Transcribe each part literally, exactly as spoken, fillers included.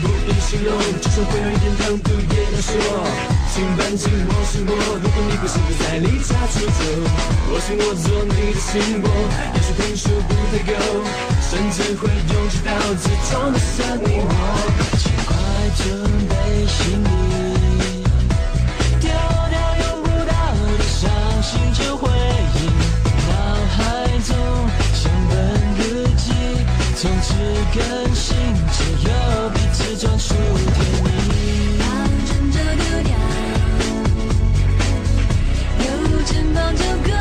不必形容，就算会有一点疼痛也能说。请搬进我生活，如果你不是不再离家出走，或许我做你的心波，也许听说不太够，甚至会拥挤到最终的剩你我。 请快准备行李，丢掉用不到的伤心旧回忆，脑海中像本日记，从此更新，只有彼此专属甜蜜。 当真就丢掉，有肩膀就够。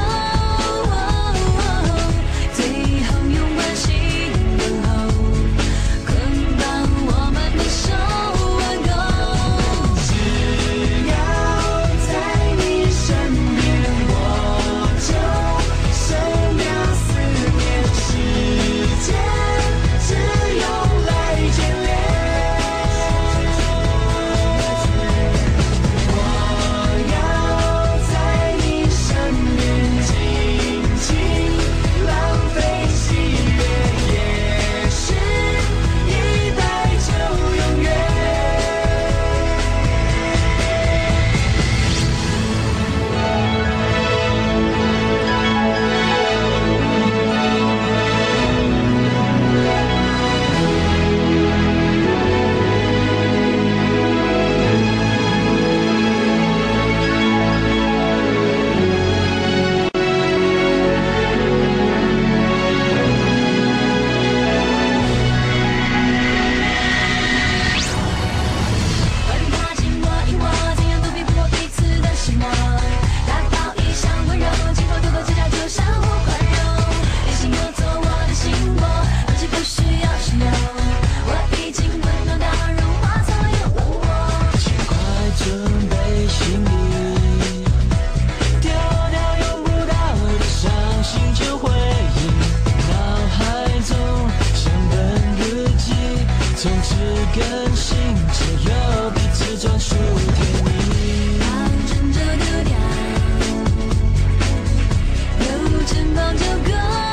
最后用关系等候，捆绑我们的手挽勾。只要在你身边，我就生了思念，时间只用来眷恋。我要在你身边，静静浪费喜悦，也许一待就永远。欢迎踏进我，引我，怎样都比不过彼此的沉默。大抱一像温柔，今后多多指教就相互宽容。连心又做我的心魔，放弃不需要深留。我已经温暖到融化所有冷漠。 请快准备行李，丢掉用不到的伤心旧回忆，脑海中像本日记，从此更新，只有彼此专属甜蜜。 当真就丢掉，有肩膀就够。